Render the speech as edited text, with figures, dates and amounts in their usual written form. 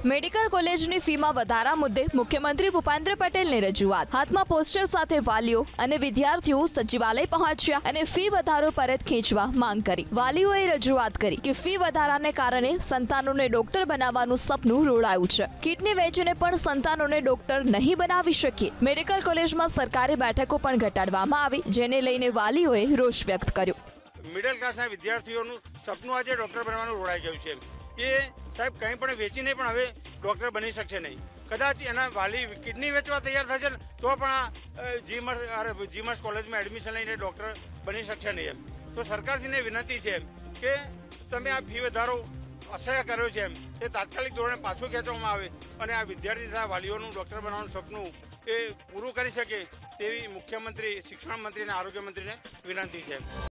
Medical કોલેજની ફીમાં વધારા મુદ્દે મુખ્યમંત્રી ભૂપેન્દ્ર પટેલની રજૂઆત। હાથમાં પોસ્ટર સાથે વાલીઓ અને વિદ્યાર્થીઓ સચિવાલય પહોંચ્યા અને ફી વધારો પરત ખેંચવા માંગ કરી। વાલીઓએ રજૂઆત કરી કે ફી વધારાને કારણે સંતાનોને ડોક્ટર બનાવવાનું સપનું રોડાયું છે। કિડની વેચીને પણ સંતાનોને ડોક્ટર નહીં બનાવી શકીએ। મેડિકલ કોલેજમાં સરકારી બેઠકો પણ ઘટાડવામાં આવી, જેને લઈને વાલીઓએ રોષ વ્યક્ત કર્યો। મિડલ ક્લાસના વિદ્યાર્થીઓનું સપનું આજે ડોક્ટર બનવાનું રોડાઈ ગયું છે। એ સાહેબ કંઈ પણ વેચીને પણ હવે ડોક્ટર બની શકશે નહીં। કદાચ એના વાલી કિડની વેચવા તૈયાર થશે તો પણ આ જીમસ કોલેજમાં એડમિશન લઈને ડોક્ટર બની શકશે નહીં તો સરકારશ્રીને વિનંતી છે કે તમે આ ફી વધારો અસહ્ય કર્યો છે એ તાત્કાલિક ધોરણે પાછું ખેંચવામાં આવે અને આ વિદ્યાર્થી તથા વાલીઓનું ડોક્ટર બનવાનું સપનું એ પૂરું કરી શકે તેવી મુખ્યમંત્રી, શિક્ષણ મંત્રી અને આરોગ્ય મંત્રીને વિનંતી છે।